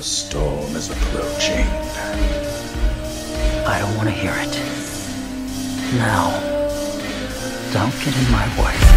storm is approaching. I don't want to hear it. Now, don't get in my way.